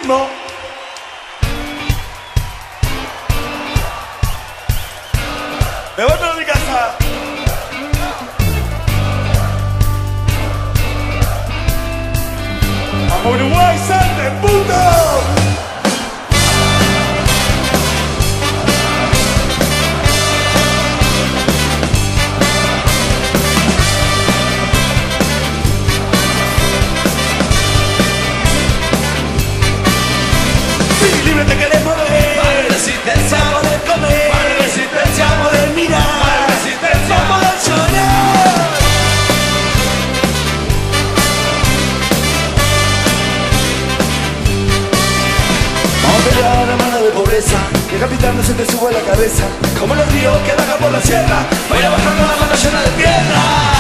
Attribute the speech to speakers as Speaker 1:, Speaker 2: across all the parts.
Speaker 1: ritmo. Me voy para mi casa. ¡Vamos Uruguay, salte, puto! Libre te querés mover,
Speaker 2: Más resistencia,
Speaker 1: para poder comer,
Speaker 2: más resistencia,
Speaker 1: para poder mirar,
Speaker 2: más resistencia,
Speaker 1: para poder llorar. Vamos a pelear a mano de pobreza, que el capitán no se te suba a la cabeza, como los ríos que bajan por la sierra, voy a bajar con la mano llena de tierra.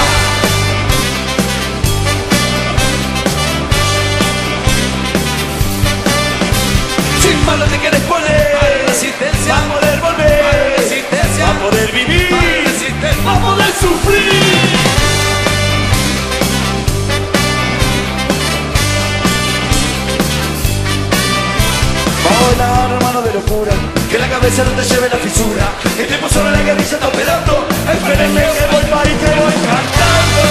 Speaker 1: Sin mano te quieres poner,
Speaker 2: más resistencia,
Speaker 1: va a poder volver,
Speaker 2: más resistencia,
Speaker 1: va a poder vivir,
Speaker 2: más resistencia,
Speaker 1: va a poder sufrir. Vamos a bailar, hermano de locura, que la cabeza no te lleve la fisura. El tiempo sobre la guerrilla está operando, espérenme que voy para y que voy cantando.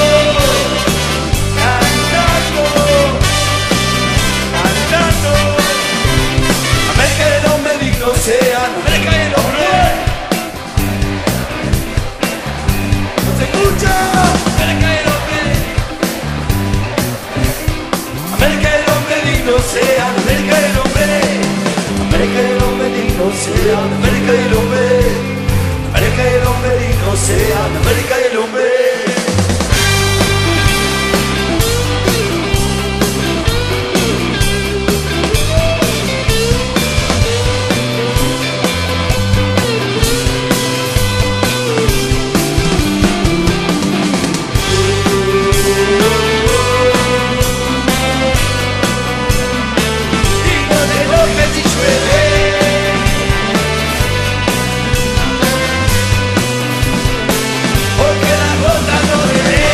Speaker 1: Cantando, cantando. América del hombre digno sea, América del hombre. ¿No se escucha?
Speaker 2: América del hombre,
Speaker 1: América del hombre digno sea, América del hombre. América del hombre digno sea, América del hombre. América del hombre digno sea, América del hombre.
Speaker 2: digno de lo que si llueve,
Speaker 1: Porque la gota no debe.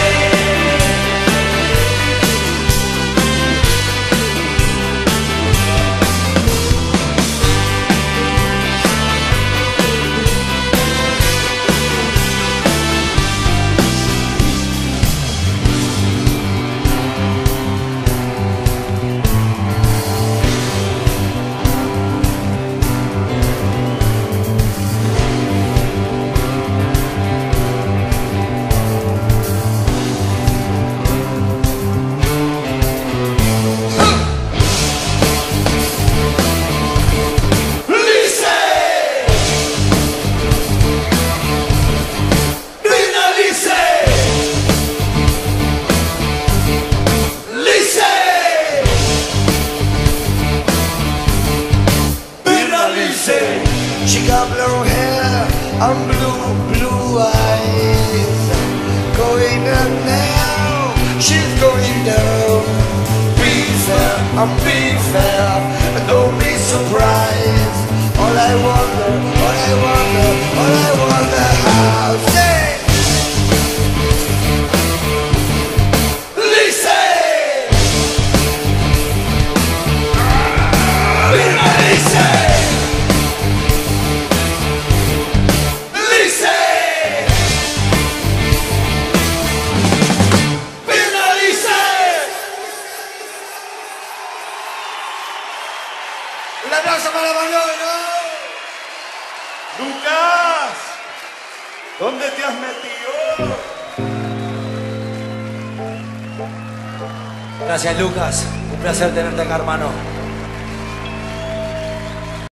Speaker 1: She got blue hair and blue eyes. Going up now, she's going down. Be fair and be fair, and don't be surprised. All I wonder, how say Lisa! Lisa! Un aplauso para Manolo. Lucas, ¿dónde te has metido?
Speaker 2: gracias Lucas, un placer tenerte acá hermano.